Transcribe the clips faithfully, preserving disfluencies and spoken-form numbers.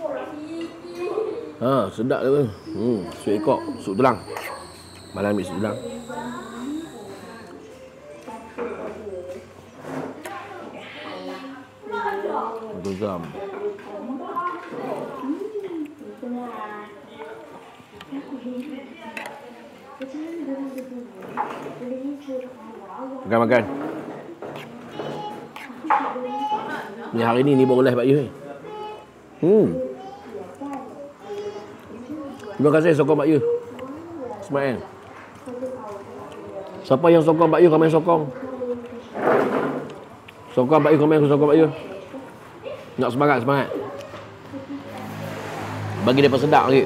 Ha, sedap dia. Hmm, sup ekor, sup tulang. Malam ambil sup tulang. Satu jam. Makan makan. Ni hari ni ni baru live Pak Yu. Hmm. Terima kasih sokong Pak Yu. Ismail. Siapa yang sokong Pak Yu, komen sokong. Sokong Pak Yu, komen sokong Pak Yu. Nak semangat, semangat. Bagi dia sedap lagi.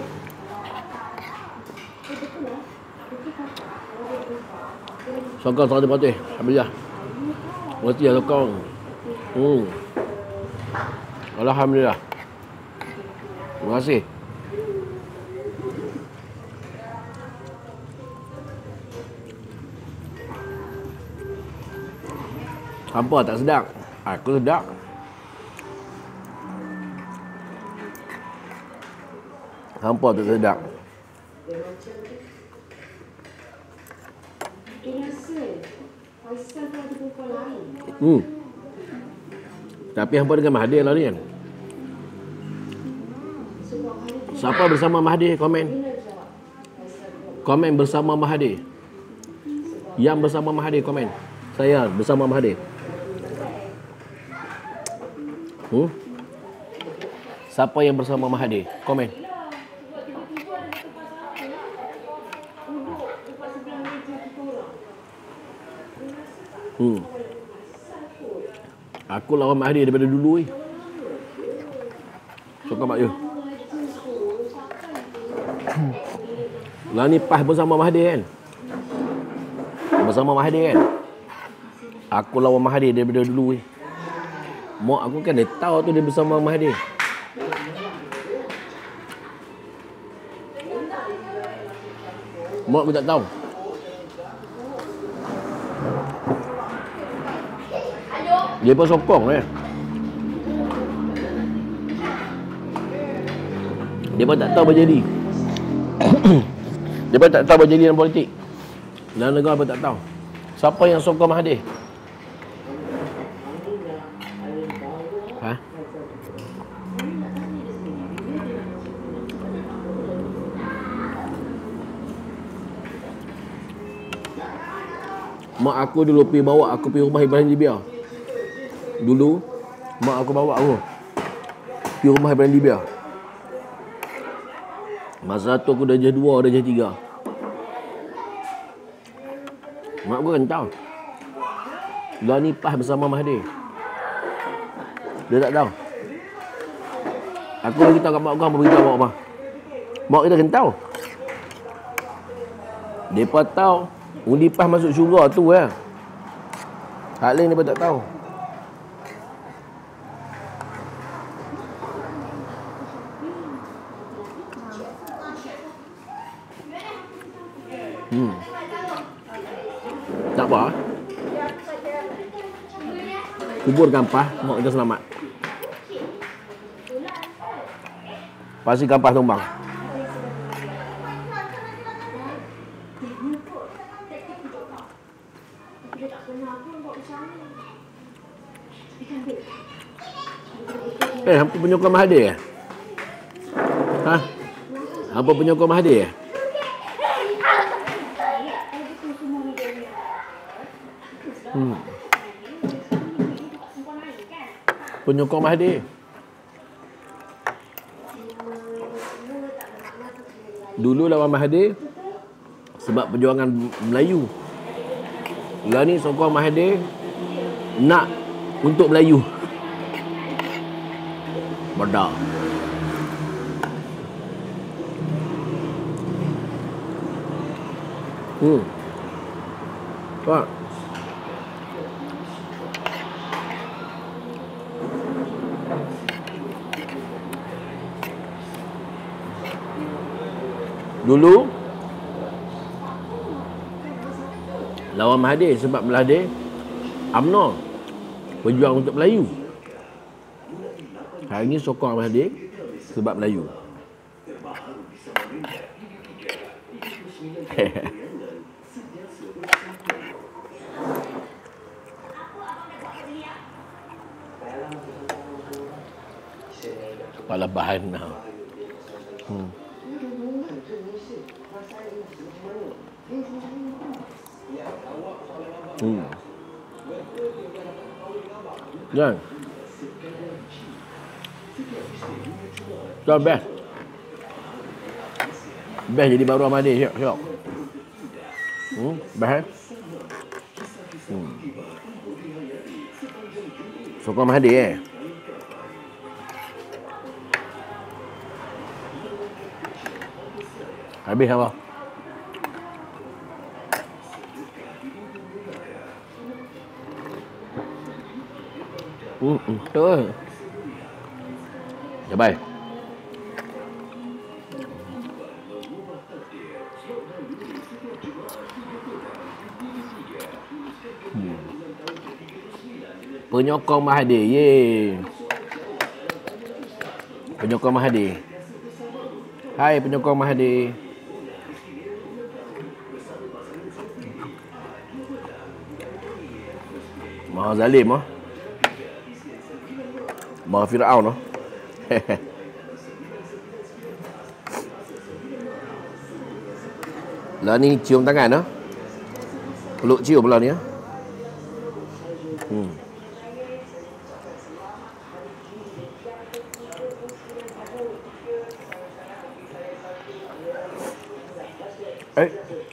Sokong seratus peratus. Alhamdulillah. Mesti ya sokong. Hmm. Alhamdulillah. Terima kasih. Hampa tak sedap? Aku sedap. Hampa tak sedap. Hmm. Tapi hampa dengan Mahathir lah ni kan. Siapa bersama Mahathir? Komen. Komen bersama Mahathir. Yang bersama Mahathir komen. Saya bersama Mahathir. Hmm? Siapa yang bersama Mahathir? Komen. Hmm. Aku lawan Mahathir daripada dulu ni. Sokong Mak Yu. Lah ni PAS bersama Mahathir kan? Bersama Mahathir kan? Aku lawan Mahathir daripada dulu ni. Mak aku kan dia tahu tu dia bersama Mahathir. Mak aku tak tahu. Dia pun sokong eh. Dia pun tak tahu apa jadi. Dia pun tak tahu apa jadi dalam politik. Dalam negara pun tak tahu. Siapa yang sokong Mahathir? Ha? Mak aku dulu pergi bawa aku pergi rumah Ibrahim Libya. Dulu mak aku bawa aku pergi rumah Ibrahim Libya. Masa tu aku dah jadi dua, dah jadi tiga. Mak aku kan tahu. Lah ni PAS bersama Mahathir. Dia tak tahu. Aku bagi tahu kat mak aku, apa beritahu mak mak. Mak kita kan tahu. Depa tahu undi PAS masuk syurga tu ya. Hak lain depa tak tahu. Hmm. Tak apa. Kuburkan PAS, mak kita selamat. Pastikan PAS tumbang. Eh, hampa penyokong Mahathir? Ha? Hampa penyokong Mahathir? Hmm. Penyokong Mahathir. Dulu lawan Mahathir sebab perjuangan Melayu. Lah ni sokong Mahathir nak untuk Melayu. Bodoh. Hmm. Pak. Dulu lawan Mahathir sebab Mahathir U M N O berjuang untuk Melayu. Hari ni sokong Mahathir Sebab Melayu. Kepala bahan lah. Hmm. Hmm. Jangan. Kau best. Best jadi baru Ahmadi. Syok, syok. Hmm, best. Hmm. Sokong Mahdi eh. Habis apa? Hmm, hmm. Betul. Ya baik. Hmm. Penyokong Mahathir. Ye. Penyokong Mahathir. Hai penyokong Mahathir. Maha zalim ah. Maha Fir'aun ah. Lah ni cium tangan ah. Peluk cium lah ni ah. Hmm. Eh.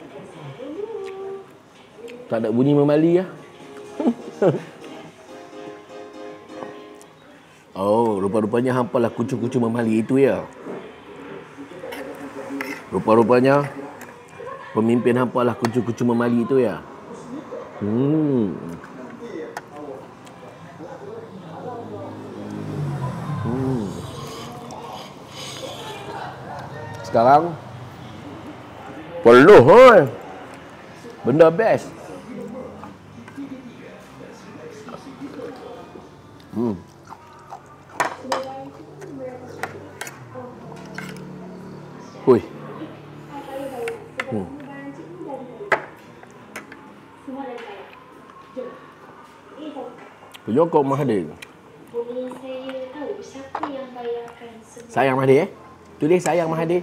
Tak ada bunyi memali ah. Oh, rupa-rupanya hampalah kucu-kucu memali itu ya. Rupa-rupanya pemimpin hampalah kucu-kucu memali itu ya. Hmm. Hmm. Sekarang peluh oi. Benda best. Hmm. Hui. Hmm. Penyokong Mahathir. Sayang Mahathir eh? Tulis sayang Mahathir.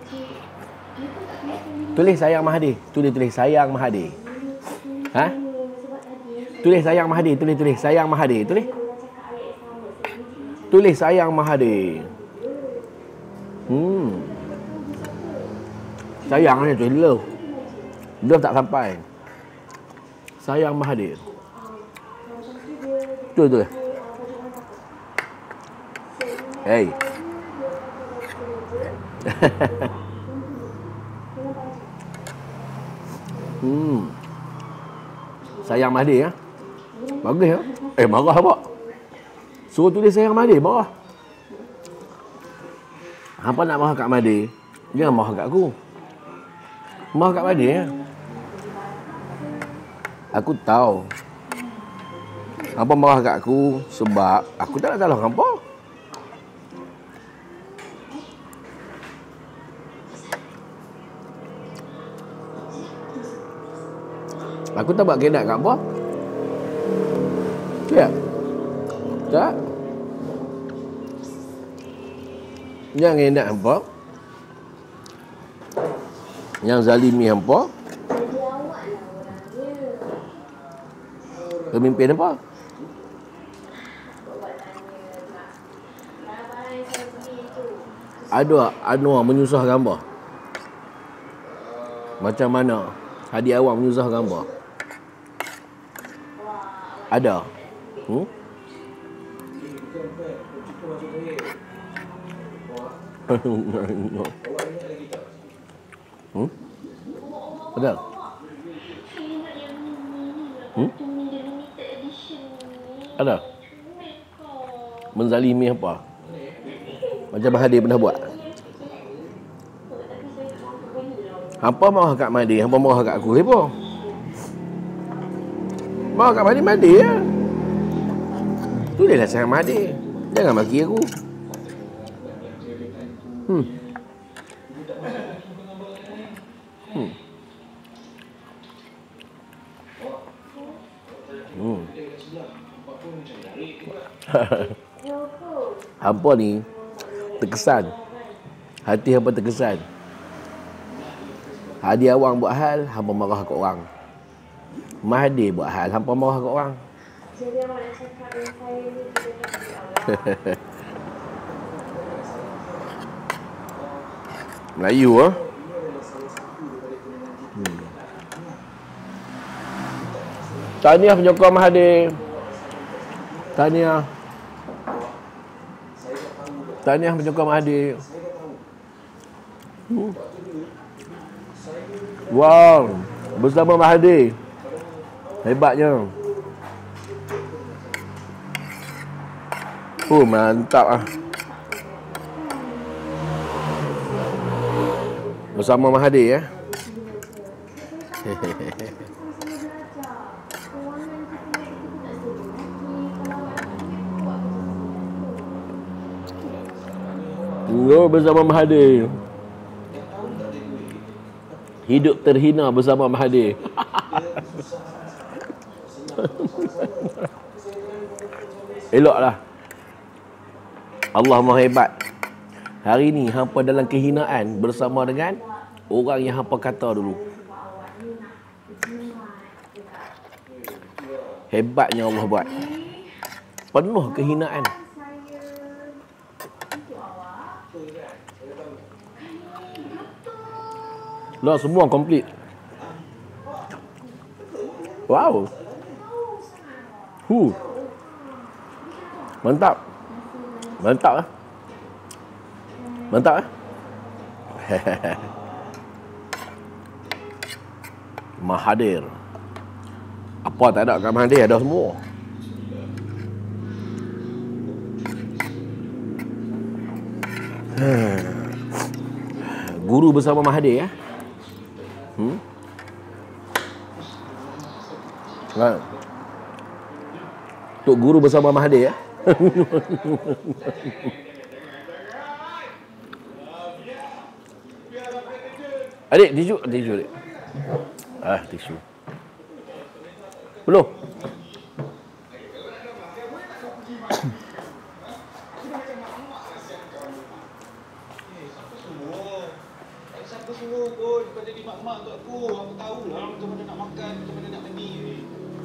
Tulis sayang Mahathir. Tulis tulis sayang Mahathir. Ha? Tulis sayang Mahathir, tulis tulis sayang Mahathir, tulis. Tulis sayang Mahathir. Hmm. Sayang ni tu love. Love tak sampai. Sayang Mahathir. Tu tu. Hey. Hmm. Sayang Mahathir ya. Bagus ya. Eh marah apa? Suruh tulis sayang Mahathir marah. Hampa nak marah kat Mahathir, jangan marah kat aku. Marah kat Mahathir ya. Aku tahu hampa marah kat aku sebab aku tak nak salah hampa. Aku tak buat kenak kat hampa. Ya. Tak. Yang enak hampa, yang zalimi hampa, pemimpin hampa. Ada Anwar menyusahkan hampa. Macam mana Hadi Awang menyusahkan hampa? Ada. Hmm? Hmm? Ada? Hmm? Ada? Menzalimi apa? Macam Mahathir pernah buat. Hampa marah kat Mahathir, hampa marah kat aku, apa? Marah kat Mahathir, Mahathir ya. Tulislah sayang Mahathir. Jangan maki aku. Hmm. Hmm. Hmm. Hampa ni terkesan. Hati hampa terkesan. Hadi awang buat hal, hampa marah kat orang. Mahathir buat hal, hampa marah kat orang. Jadi awak nak cakap dengan saya ni tidak cakap Melayu ah. Hmm. Tahniah Penjokor Mahathir. Tahniah. Tahniah Penjokor Mahathir. Hmm. Wow, bersama Mahathir. Hebatnya. Oh, mantap ah. Bersama Mahathir ya. Oh, bersama Mahathir. Hidup terhina bersama Mahathir. Eloklah. Allah Maha Hebat. Hari ni hampa dalam kehinaan bersama dengan orang yang hampa kata dulu. Hebatnya Allah buat. Penuh kehinaan. Lah semua komplit. Wow. Hu. Mantap. Mantap ah. Mantap ah. Mahathir. Apa tak ada kat Mahathir, ada semua. Guru bersama Mahathir ya. Hmm? Kan? Tok guru bersama Mahathir ya. Adik, tisu, tisu adik. Ah, tisu. Belum. Siapa suruh pun kau jadi mak-mak untuk aku. Aku tahu lah macam mana nak makan, macam mana nak mandi ni.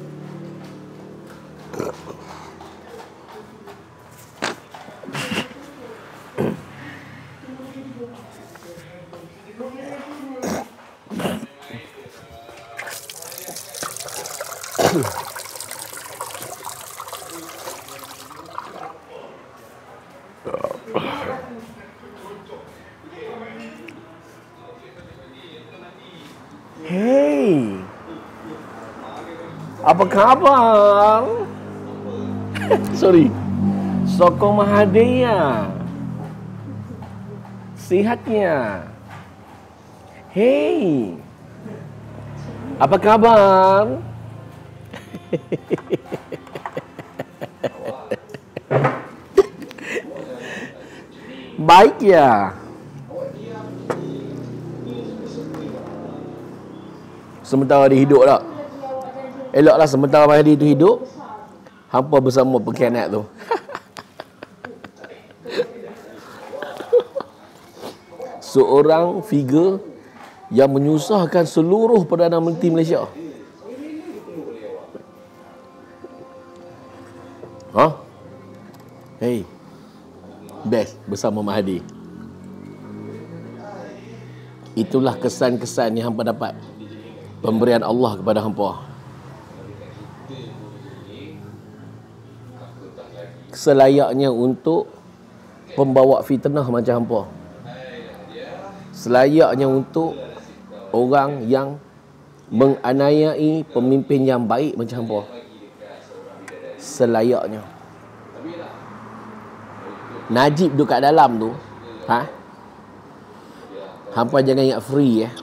Hey, apa khabar? Sorry, sokong Mahathir ya. Sihatnya. Hey, apa kabar? Baik ya. Sementara dia hidup tak? Eloklah sementara Mahathir tu hidup, hampa bersama pengkhianat tu. Seorang figure yang menyusahkan seluruh Perdana Menteri Malaysia. Ha? Hey, best bersama Mahathir. Itulah kesan-kesan yang hampa dapat. Pemberian Allah kepada hampa. Selayaknya untuk pembawa fitnah macam hampa. Selayaknya untuk orang yang menganiayai pemimpin yang baik macam hampa. Selayaknya. Najib duduk kat dalam tu, ha? Hampa jangan ingat free ya.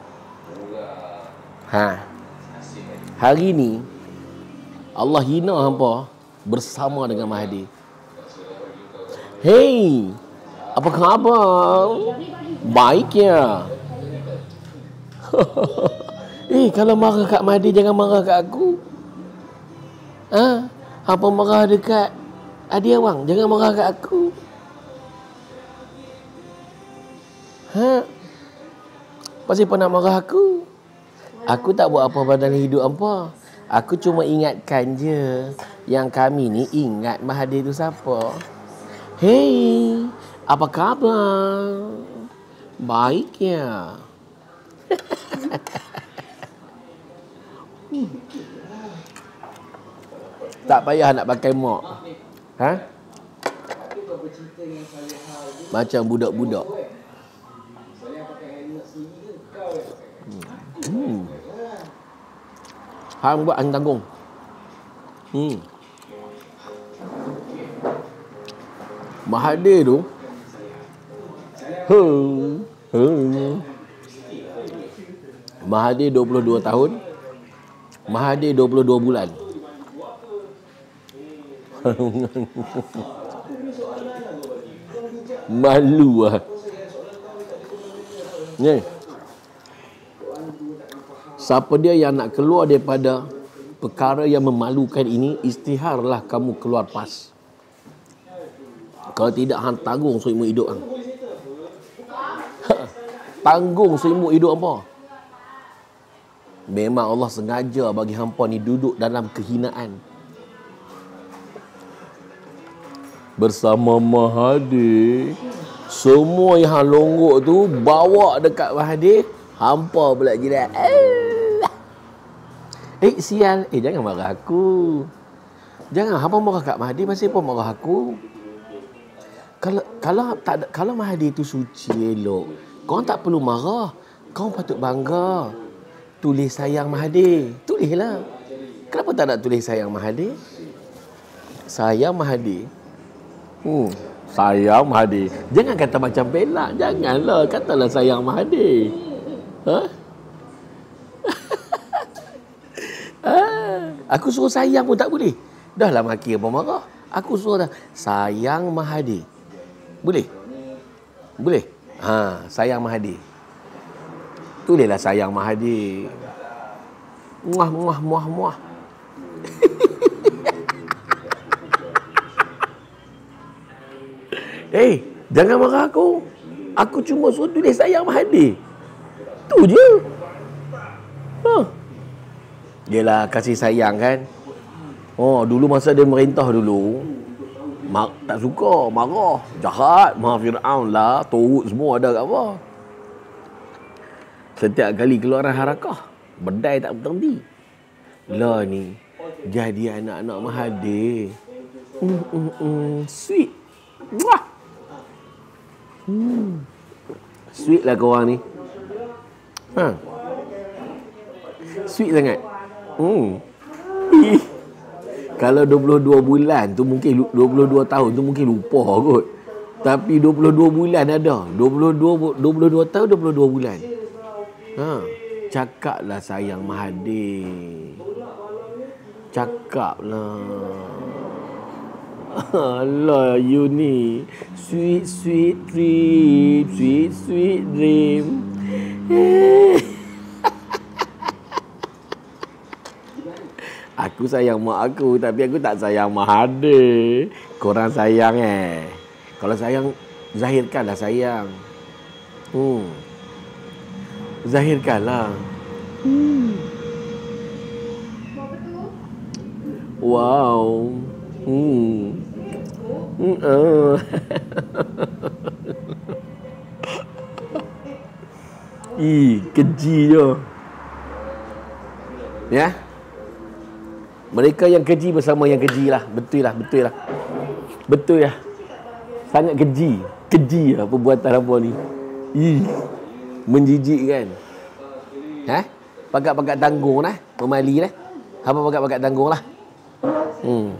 Ha. Hari ni Allah hina hampa bersama dengan Mahathir. Hey, Apa khabar? Baiknya. Eh, kalau marah kat Mahdi jangan marah kat aku. Ha? Apa marah dekat Adi Awang, jangan marah kat aku. Ha? Pasal apa nak marah aku? Aku tak buat apa pada hidup hampa. Aku cuma ingatkan je yang kami ni ingat Mahathir tu siapa. Hey, apa khabar? Baiknya. Tak payah nak pakai mok. Ha? Macam budak-budak. Hmm. Hang buat hang tanggung. Hmm. Mahathir tu. Hmm. Hmm. Mahathir dua puluh dua tahun. Mahathir dua puluh dua bulan. Malu ah. Ni. Siapa dia yang nak keluar daripada perkara yang memalukan ini, istiharlah kamu keluar pas. Kalau tidak, hang tanggung seumur hidup hang. Tanggung seumur hidup hampa. Memang Allah sengaja bagi hampa ni duduk dalam kehinaan. Bersama Mahathir, semua yang hang longgok tu bawa dekat Mahathir, hampa pula jilat. Eh sial, eh jangan marah aku. Jangan hampa marah kat Mahathir, pasal apa marah aku? Kalau kalau tak ada, kalau Mahathir tu suci elok, kau tak perlu marah. Kau patut bangga. Tulis sayang Mahathir. Tulislah. Kenapa tak nak tulis sayang Mahathir? Sayang Mahathir. Hmm, sayang Mahathir. Jangan kata macam pelak. Janganlah katalah sayang Mahathir. Ha? ah, aku suruh sayang pun tak boleh. Dah lah maki apa marah. Aku suruh dah sayang Mahathir. Boleh? Boleh? Ha, sayang Mahathir. Tulislah sayang Mahathir. Muah muah muah muah. Eh, hey, jangan marah aku. Aku cuma suruh tulis sayang Mahathir. Tu je. Ha. Yelah, kasih sayang kan. Oh, dulu masa dia merintah dulu, mak, tak suka, marah, jahat, marah Fir'aun lah, turut semua ada kat apa. Setiap kali keluaran harakah, bedai tak berhenti. Lah ni, jadi anak-anak Mahathir. Hmm, hmm, hmm, sweet. Wah. Hmm. Sweet lah korang ni. Ha. Sweet sangat. Hmm. Ih. Kalau dua puluh dua bulan tu mungkin, dua puluh dua tahun tu mungkin lupa kot. Tapi dua puluh dua bulan ada. dua puluh dua, dua puluh dua tahun, dua puluh dua bulan. Ha. Cakaplah sayang Mahathir. Cakaplah. Alah, you ni sweet sweet dream, sweet sweet dream. Aku sayang mak aku, tapi aku tak sayang Mahathir. Korang sayang eh. Kalau sayang, zahirkanlah sayang. Hmm. Zahirkanlah. Hmm. Wow. Hmm. Hmm. Oh. Ih, keji je. Ya. Mereka yang keji bersama yang keji lah. Betul lah, betul lah. Betul lah. Sangat keji. Keji lah perbuatan apa ni. Ih, menjijikkan. Ha? Pakat-pakat tanggung lah. Memali lah. Apa pakat-pakat tanggung lah. Hmm.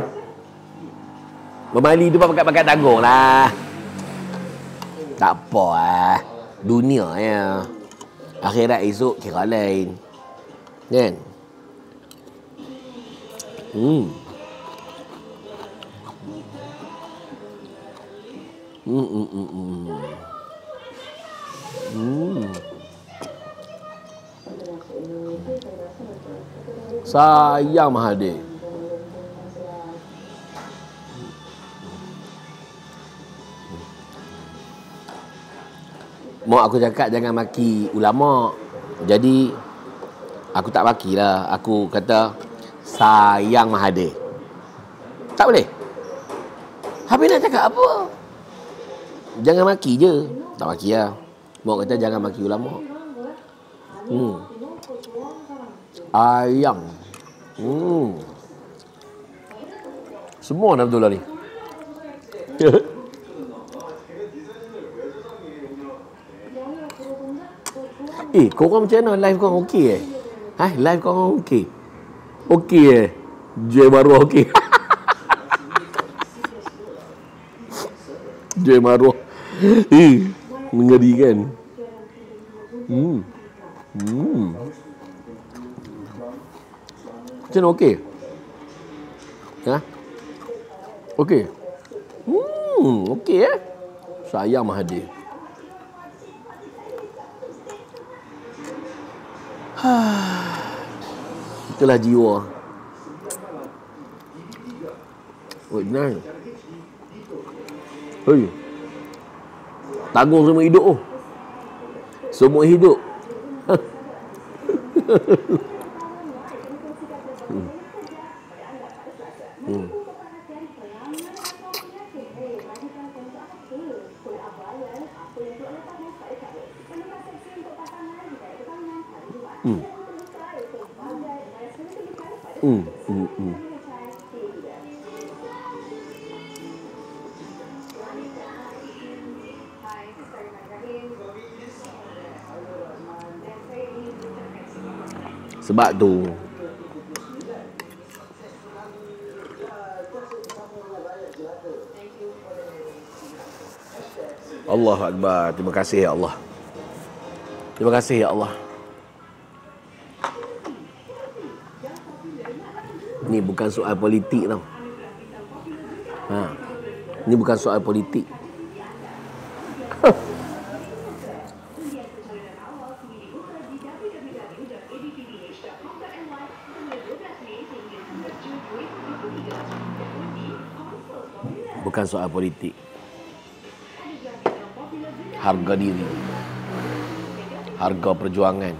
Memali tu pakat-pakat tanggung lah. Tak apa lah. Dunia ya. Akhirat esok kira lain. Kan? Hmm. Hmm, hmm, hmm, hmm. Hmm. Sayang Mahathir. Mak aku cakap jangan maki ulama. Jadi aku tak makilah. Aku kata sayang Mahathir. Tak boleh. Habis nak cakap apa? Jangan maki je. Tak maki lah. Mak kata jangan maki ulama. Hmm. Ayang. Hmm. Semua dah betul lah ni. Eh, korang macam mana live korang okey eh? Ha, live korang okey? Okey eh? Joy Maruah okey? Joy Maruah. Eh, mengerikan. Hmm. Hmm. Macam mana okey? Ha? Okey? Hmm, okey eh? Sayang Mahathir. Itulah jiwa. Oh, nice. Hei. Tanggung semua hidup oh. Semua hidup. hmm. Hmm. Hmm. Hmm. Hmm. Hmm. Sebab tu Allahu Akbar. Terima kasih ya Allah. Terima kasih ya Allah. Ni bukan soal politik tau. Ha. Ni bukan soal politik. Bukan soal politik. Harga diri. Harga perjuangan.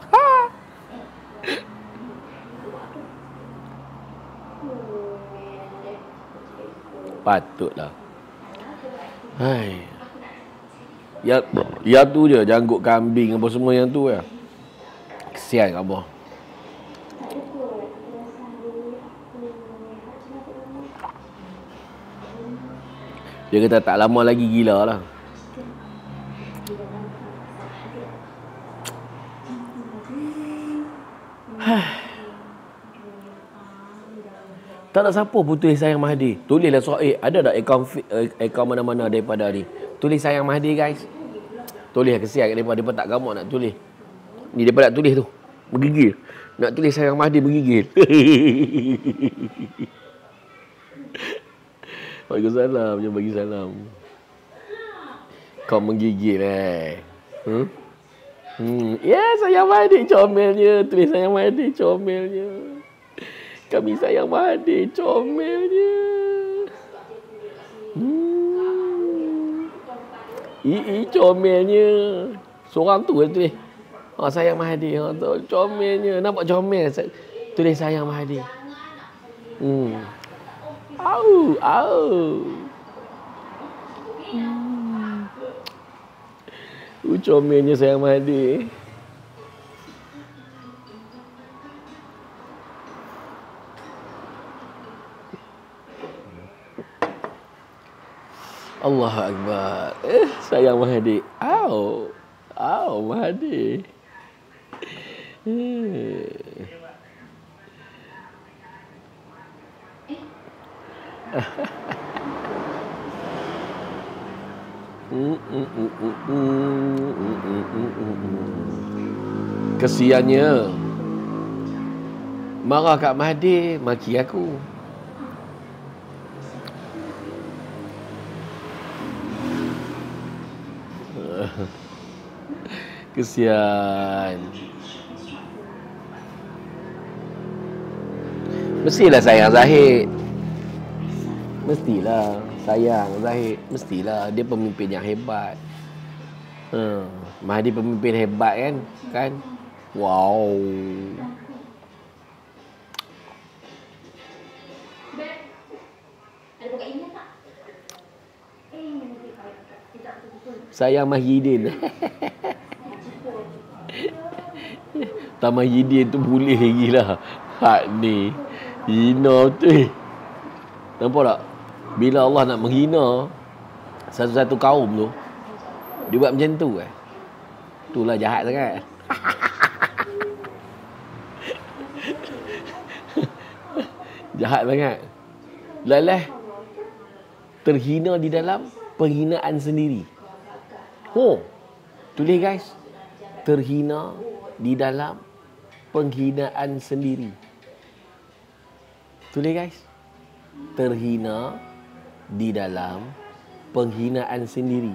Patutlah. Hai. Ya, ya tu je janggut kambing apa semua yang tu ya. Kesian abah. Dia kata tak lama lagi gila lah. Tak ada siapa pun tulis sayang Mahathir. Tulislah soal eh ada tak akaun akaun mana-mana daripada ni. Tulis sayang Mahathir guys. Tulis kesian daripada depa tak gamak nak tulis. Ni depa nak tulis tu. Menggigil. Nak tulis sayang Mahathir menggigil. Waalaikumsalam, jangan bagi salam. Kau menggigil eh. Hmm? Hmm. Ya, yeah, sayang Mahathir comelnya. Tulis sayang Mahathir comelnya. Kami sayang Mahathir comelnya. Hmm. Ii comelnya. Seorang tu yang tulis. Oh, sayang Mahathir. Oh, tu comelnya. Nampak comel. Tulis sayang Mahathir. Hmm. Au, au. Hmm. Uh, comelnya sayang Mahathir. Allahu Akbar. Eh, sayang Mahathir. Au. Au, Mahathir. Eh. Kesiannya. Marah kat Mahathir, maki aku. Kesian. Mestilah sayang Zahid. Mestilah sayang Zahid. Mestilah dia pemimpin yang hebat. Hmm, Mahdi pemimpin hebat kan? Kan? Wow. Sayang Mahidin. Tak Mahidin tu boleh lagi lah. Hak ni hina tu. Nampak tak? Bila Allah nak menghina satu-satu kaum tu, dia buat macam tu eh. Itulah jahat sangat. Jahat sangat. Lalah terhina di dalam penghinaan sendiri. Oh, tulis guys. Terhina di dalam penghinaan sendiri. Tulis guys. Terhina di dalam penghinaan sendiri.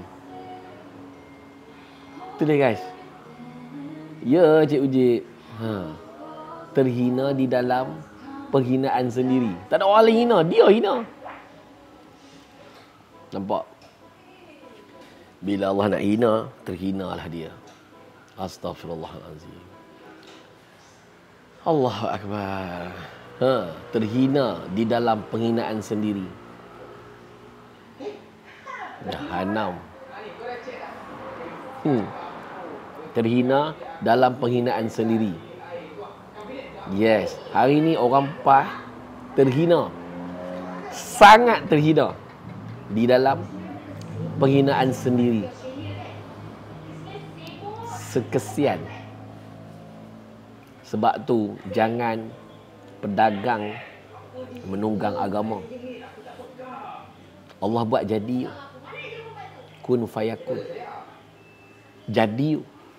Tulis guys. Ya, Cik Uji. Ha. Terhina di dalam penghinaan sendiri. Tak ada orang lain hina, dia hina. Nampak? Bila Allah nak hina, terhinalah dia. Astaghfirullahalazim. Allahu akbar. Ha, terhina di dalam penghinaan sendiri. Jahanam. Hmm. Terhina dalam penghinaan sendiri. Yes, hari ni orang PAS terhina. Sangat terhina di dalam penghinaan sendiri. Sekesian. Sebab tu jangan pedagang menunggang agama. Allah buat jadi. Kun fayakun. Jadi.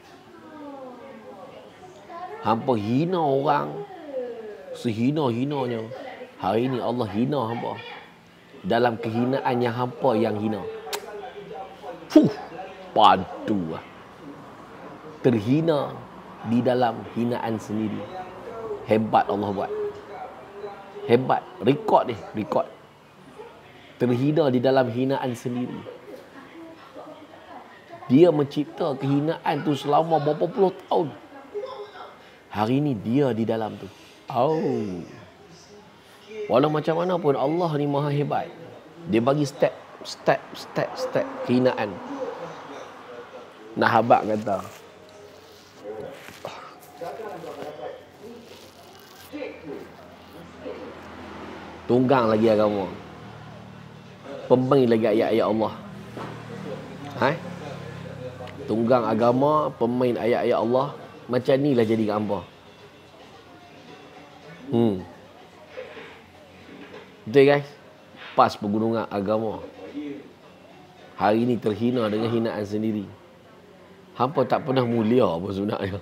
Hampa hina orang sehina-hinanya. Hari ni Allah hina hampa. Dalam kehinaan yang hampa yang hina. Fuh, padu lah. Terhina di dalam hinaan sendiri. Hebat Allah buat. Hebat. Rekod ni, rekod. Terhina di dalam hinaan sendiri. Dia mencipta kehinaan tu selama berapa puluh tahun. Hari ni dia di dalam tu. Oh. Walau macam mana pun Allah ni maha hebat. Dia bagi step, step, step, step kehinaan. Nak habak kata. Tunggang lagi agama. Pemain lagi ayat-ayat Allah. Hai? Tunggang agama, pemain ayat-ayat Allah. Macam ni lah jadi hampa. Hmm. Betul guys? Pas pergunungan agama. Hari ni terhina dengan hinaan sendiri. Hampa tak pernah mulia apa sebenarnya.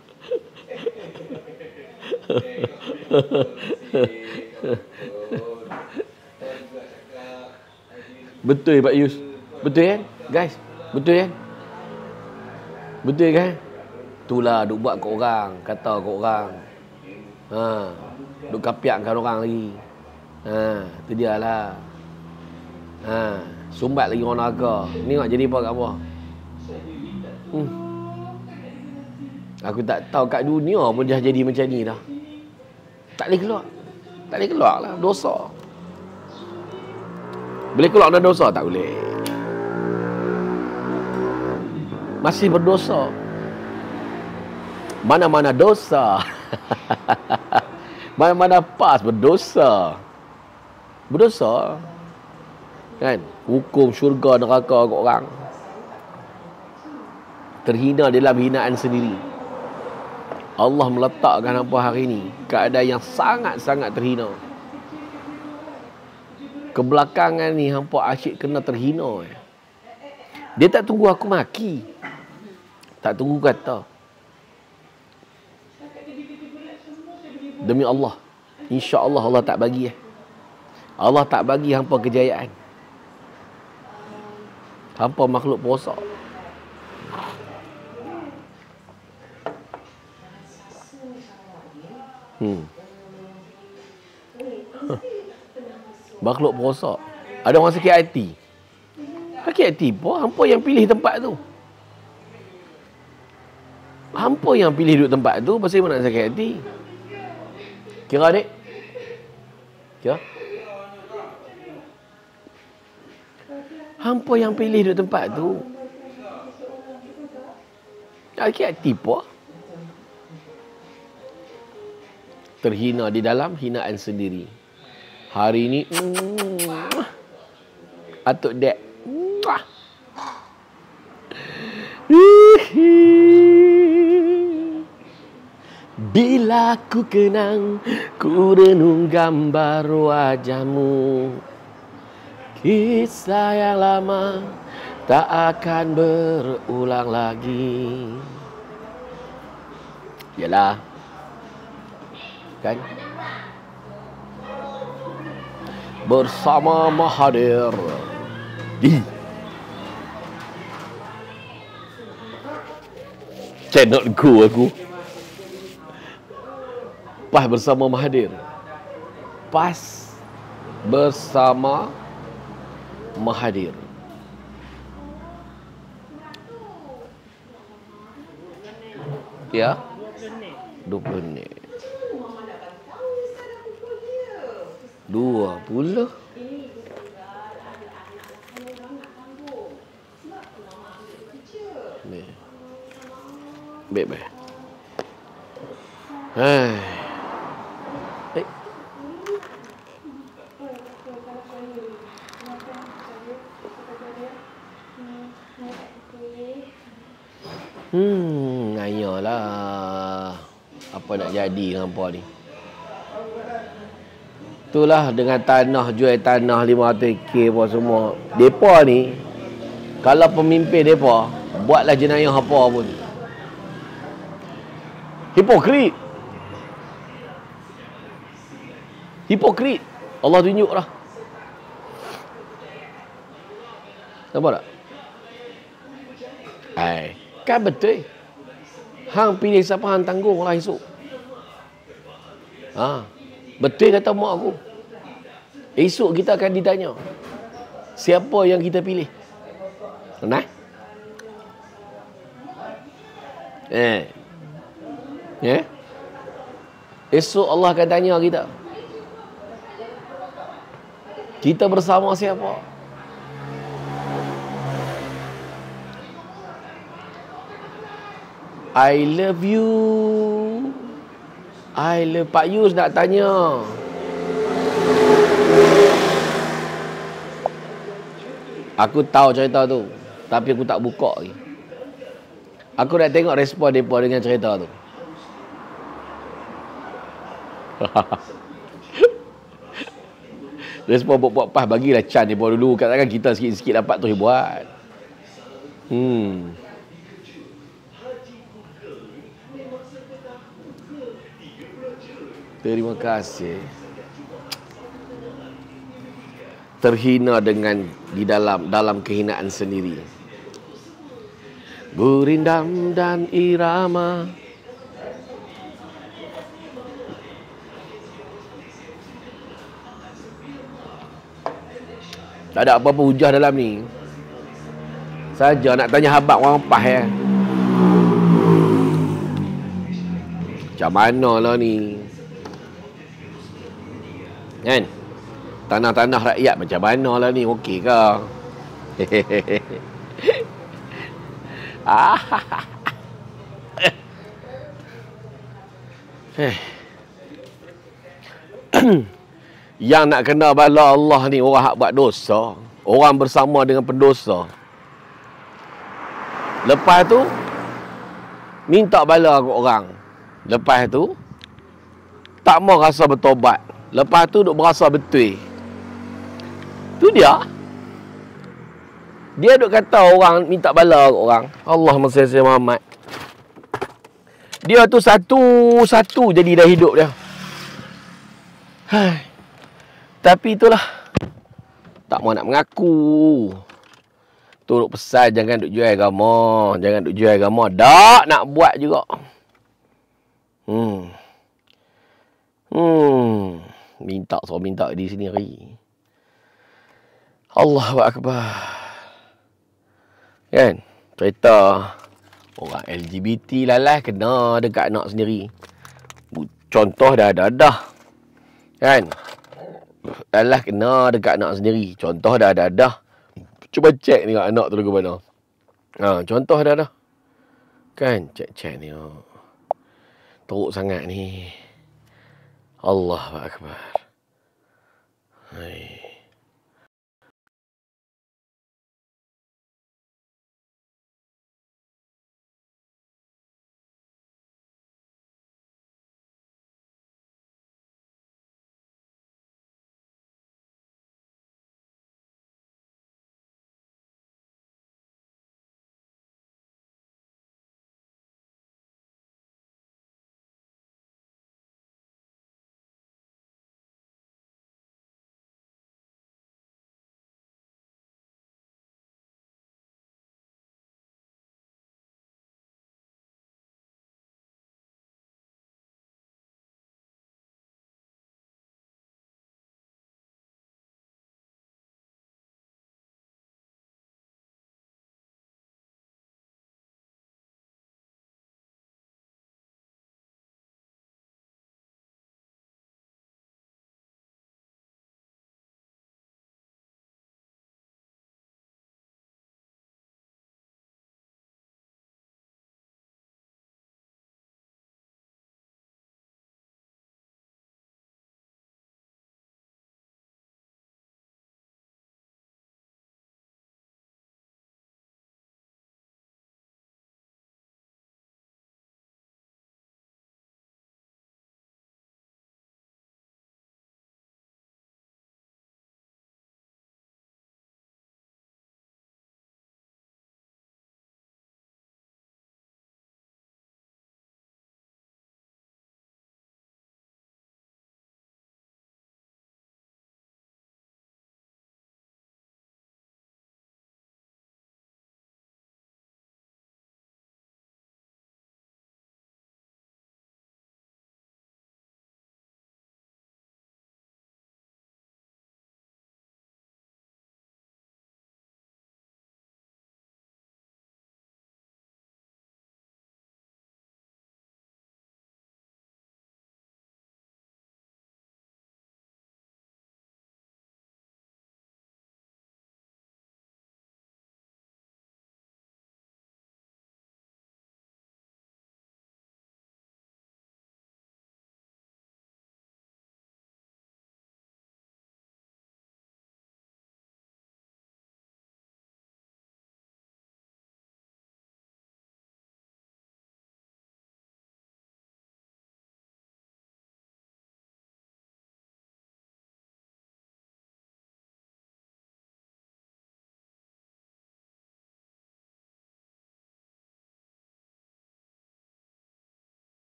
Betul Pak Yus? Betul kan? Guys, betul kan? Betul kan? Itulah duk buat kat orang, kata kat orang. Ha, duk kapiakkan orang lagi. Ha, tu dia lah. Ha, sumbat lagi orang neraka. Ni nak jadi apa kat apa? Hmm. Aku tak tahu kat dunia pun dah jadi macam ni dah. Tak boleh keluar. Tak boleh keluar lah. Dosa. Boleh keluar dari dosa? Tak boleh. Masih berdosa. Mana-mana dosa. Mana-mana PAS berdosa. Berdosa. Kan? Hukum syurga neraka kat orang. Terhina dalam hinaan sendiri. Allah meletakkan hampa hari ni keadaan yang sangat-sangat terhina. Kebelakangan ni hampa asyik kena terhina. Dia tak tunggu aku maki. Tak tunggu kata. Demi Allah, insya-Allah Allah tak bagi. Allah tak bagi hampa kejayaan. Hampa makhluk perosak. Hmm. Makhluk perosak. Ada orang sakit hati. Sakit hati pun hampa yang pilih tempat tu. Hampa yang pilih duduk tempat tu, pasal mana nak sakit hati? Kira adik? Kira? Hampa yang pilih duduk tempat tu. Sakit hati pun. Terhina di dalam hinaan sendiri. Hari ni mm, atuk dek. Bila ku kenang, ku renung gambar wajahmu. Kisah yang lama tak akan berulang lagi. Yalah. Kan? Bersama Mahathir. Ih. Cannot go aku. Pas bersama Mahathir. Pas bersama Mahathir. Ya? dua puluh minit. dua puluh. Ni. Baik-baik. Hai. Eh. Hmm, ayalah. Apa nak jadi dengan apa ni? Itulah dengan tanah, jual tanah lima ratus k apa semua. Depa ni, kalau pemimpin depa, buatlah jenayah apa pun. Hipokrit. Hipokrit. Allah tunjuk lah. Nampak tak? Hai, kan betul. Hang pilih siapa hang tanggung lah esok. Ha, betul kata mak aku. Esok kita akan ditanya siapa yang kita pilih. Nah. Eh. Ya. Yeah. Esok Allah akan tanya kita. Kita bersama siapa? I love you. I love Pak Yus nak tanya. Aku tahu cerita tu, tapi aku tak buka lagi. Aku nak tengok respon mereka dengan cerita tu. Respon buat-buat pas bagilah Chan mereka dulu. Katakan kita sikit-sikit dapat tu buat. Hmm. Terima kasih. Terhina dengan di dalam dalam kehinaan sendiri. Gurindam dan irama. Tak ada apa-apa hujah dalam ni. Saja nak tanya habak orang pas ya. Macam mana lah ni? Kan? Tanah-tanah rakyat macam mana lah ni? Okey ke? Yang nak kena bala Allah ni orang hak buat dosa. Orang bersama dengan pendosa. Lepas tu minta bala ke orang. Lepas tu tak mau rasa bertobat. Lepas tu duk berasa betul. Tu dia. Dia duk kata orang minta bala ke orang. Allahumma salli ala Muhammad. Dia tu satu-satu jadi dah hidup dia. Hai. Tapi itulah. Tak mau nak mengaku. Tu duk pesan jangan duk jual agama. Jangan duk jual agama. Tak nak buat juga. Hmm. Hmm. Minta suruh minta di sini hari. Allahu Akbar. Kan? Cerita orang L G B T lalas kena dekat anak sendiri. Contoh dah dah dah. Kan? Lalas kena dekat anak sendiri. Contoh dah dah dah. Cuba cek ni anak tu lagu mana. Ha, contoh dah dah. Kan? Cek-cek ni. Teruk sangat ni. Allahu Akbar. Hai.